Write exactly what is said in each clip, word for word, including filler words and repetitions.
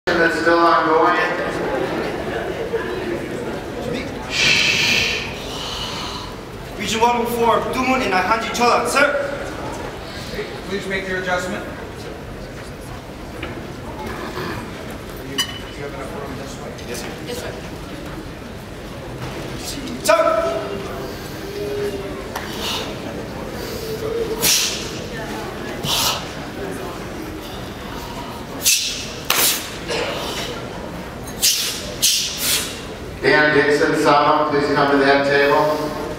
That's still ongoing. Region one before Dumun and Hanji Chola, sir. Okay, please make your adjustment. You, you have enough room this way? Yes, sir. Yes, sir. Sir! Dan Dixon, Sama, please come to the head table.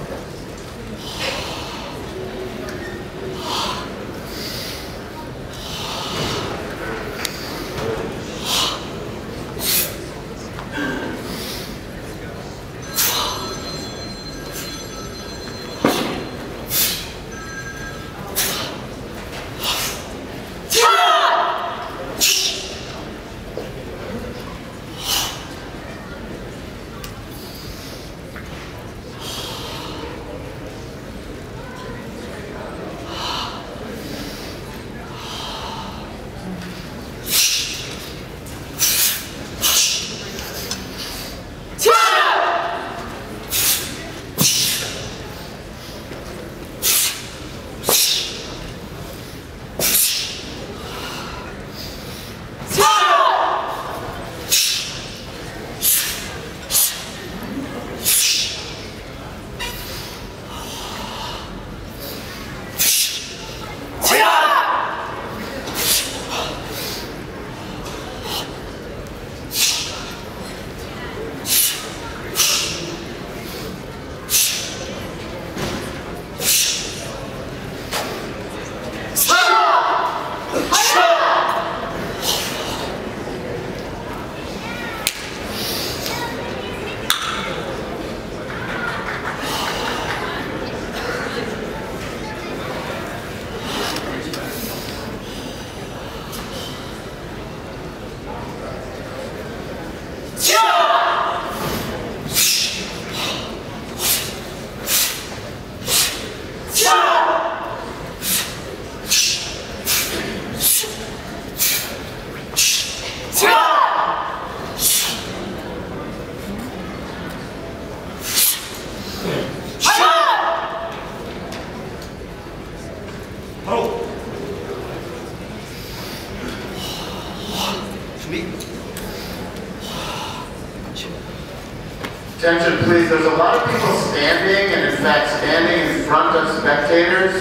Attention please, there's a lot of people standing and in fact standing in front of spectators.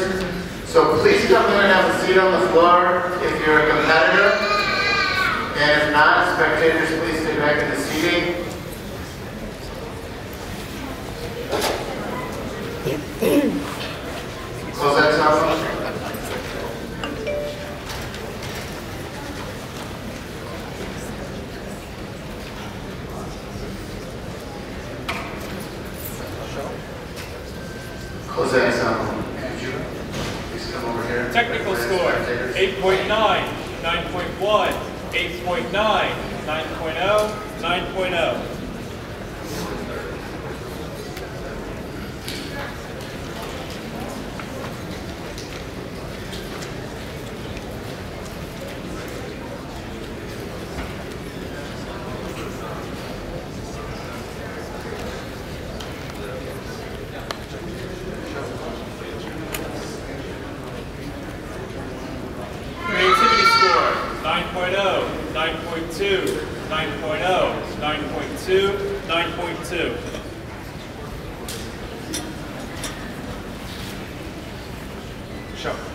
So please come in and have a seat on the floor if you're a competitor. And if not, spectators, please stay back in the seating. Close that sound. Close that sound. Please come over here. Technical score, eight point nine, nine point one, eight point nine, nine point oh, nine point oh. nine point oh, nine point two, nine point oh, nine point two, nine point two. Show.